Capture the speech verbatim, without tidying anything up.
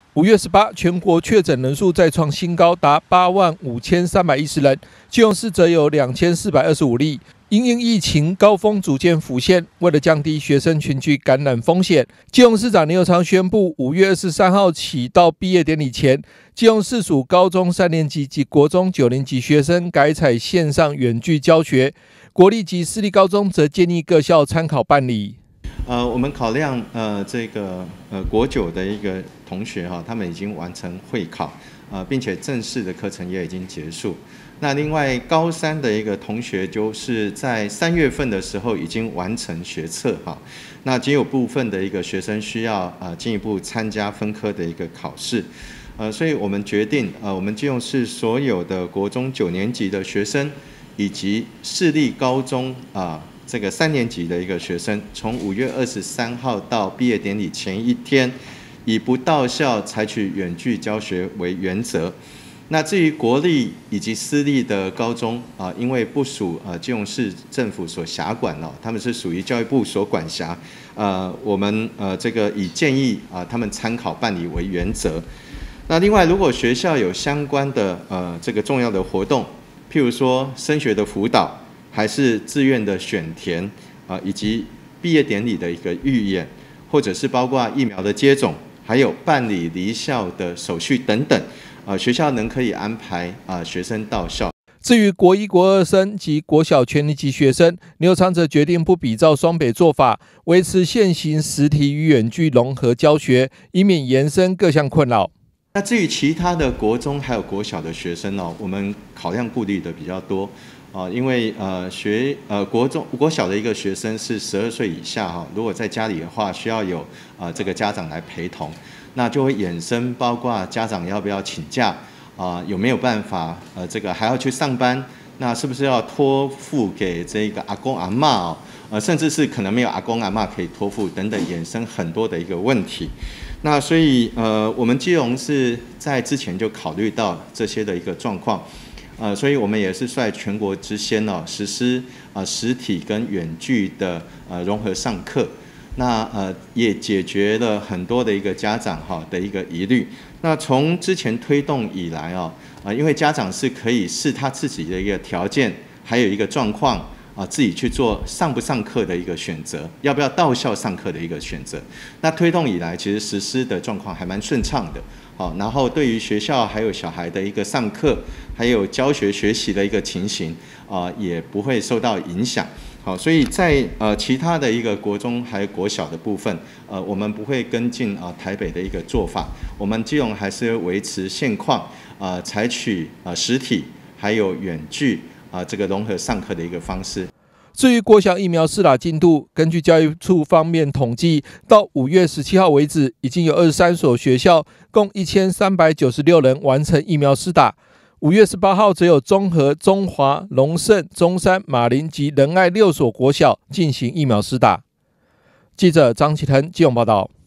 五月十八，全国确诊人数再创新高，达八万五千三百一十人，基隆市则有两千四百二十五例。因应疫情高峰逐渐浮现，为了降低学生群聚感染风险，基隆市长林右昌宣布，五月二十三号起到毕业典礼前，基隆市属高中三年级及国中九年级学生改采线上远距教学，国立及私立高中则建议各校参考办理。 呃，我们考量呃这个呃国九的一个同学哈，他们已经完成会考，呃，并且正式的课程也已经结束。那另外高三的一个同学，就是在三月份的时候已经完成学测哈。那仅有部分的一个学生需要呃进一步参加分科的一个考试，呃，所以我们决定呃我们基隆市所有的国中九年级的学生，以及市立高中啊。呃这个三年级的一个学生，从五月二十三号到毕业典礼前一天，以不到校采取远距教学为原则。那至于国立以及私立的高中啊，因为不属呃基隆市政府所辖管哦，他们是属于教育部所管辖，呃，我们呃这个以建议啊他们参考办理为原则。那另外，如果学校有相关的呃这个重要的活动，譬如说升学的辅导，还是志愿的选填啊、呃，以及毕业典礼的一个预演，或者是包括疫苗的接种，还有办理离校的手续等等，啊、呃，学校能可以安排啊、呃、学生到校。 至于国一、国二生及国小全年级学生，林右昌则决定不比照双北做法，维持现行实体与远距融合教学，以免延伸各项困扰。 那至于其他的国中还有国小的学生哦，我们考量顾虑的比较多。啊，因为呃学呃国中国小的一个学生是十二岁以下哈，如果在家里的话，需要有啊、呃、这个家长来陪同，那就会衍生包括家长要不要请假啊、呃，有没有办法呃这个还要去上班，那是不是要托付给这个阿公阿嬷哦，呃甚至是可能没有阿公阿嬷可以托付等等，衍生很多的一个问题。那所以呃我们基隆是在之前就考虑到这些的一个状况。呃，所以我们也是率全国之先哦，实施呃实体跟远距的呃融合上课，那呃也解决了很多的一个家长哈的一个疑虑。那从之前推动以来哦，啊，因为家长是可以视他自己的一个条件，还有一个状况啊，自己去做上不上课的一个选择，要不要到校上课的一个选择。那推动以来，其实实施的状况还蛮顺畅的。好，然后对于学校还有小孩的一个上课，还有教学学习的一个情形，啊、呃，也不会受到影响。好，所以在呃其他的一个国中还有国小的部分，呃，我们不会跟进啊、呃、台北的一个做法，我们基隆还是维持现况，啊、呃，采取啊、呃、实体还有远距啊、呃、这个融合上课的一个方式。 至于国小疫苗施打进度，根据教育处方面统计，到五月十七号为止，已经有二十三所学校，共一千三百九十六人完成疫苗施打。五月十八号，只有中和、中华、龙盛、中山、马林及仁爱六所国小进行疫苗施打。记者张启腾基隆报道。